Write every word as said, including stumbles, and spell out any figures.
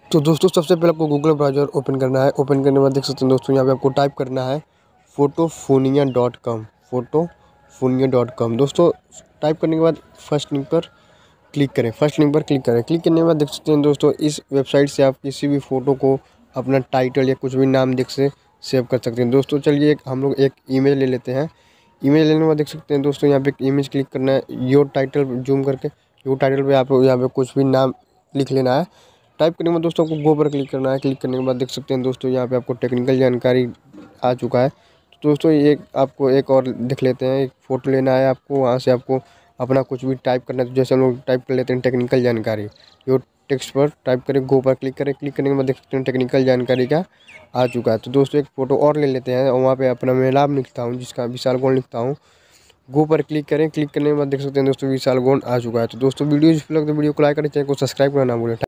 तो दोस्तों सबसे पहले आपको गूगल ब्राउज़र ओपन करना है। ओपन करने के बाद देख सकते हैं दोस्तों यहाँ पे आपको टाइप करना है Photofunia dot com Photofunia dot com. दोस्तों टाइप करने के बाद फर्स्ट लिंक पर क्लिक करें फर्स्ट लिंक पर क्लिक करें क्लिक करने के बाद देख सकते हैं दोस्तों इस वेबसाइट से आप किसी भी फ़ोटो को अपना टाइटल या कुछ भी नाम देख से सेव कर सकते हैं। दोस्तों चलिए एक हम लोग एक इमेज ले लेते हैं। इमेज लेने के बाद देख सकते हैं दोस्तों यहाँ पे एक इमेज क्लिक करना है। योर टाइटल जूम करके योर टाइटल पे आप यहाँ पे कुछ भी नाम लिख लेना है। टाइप करने के बाद दोस्तों आपको गो पर क्लिक करना है। क्लिक करने के बाद देख सकते हैं दोस्तों यहाँ पे आपको टेक्निकल जानकारी आ चुका है। तो दोस्तों ये आपको एक और देख लेते हैं। एक फ़ोटो लेना है आपको, वहाँ से आपको अपना कुछ भी टाइप करना है। तो जैसे हम लोग टाइप कर लेते हैं टेक्निकल जानकारी, योर टेक्स्ट पर टाइप करें, गो पर क्लिक करें। क्लिक करने के बाद देख सकते हैं टेक्निकल जानकारी का आ चुका है। तो दोस्तों एक फ़ोटो और ले लेते हैं और वहाँ पे अपना मैं नाम लिखता हूँ जिसका विशाल गौंड लिखता हूँ। गो पर क्लिक करें। क्लिक करने के बाद देख सकते हैं दोस्तों विशाल गौंड आ चुका है। तो दोस्तों वीडियो यूजफुल लगे तो वीडियो को लाइक करें, चैनल को सब्सक्राइब करना ना भूलें।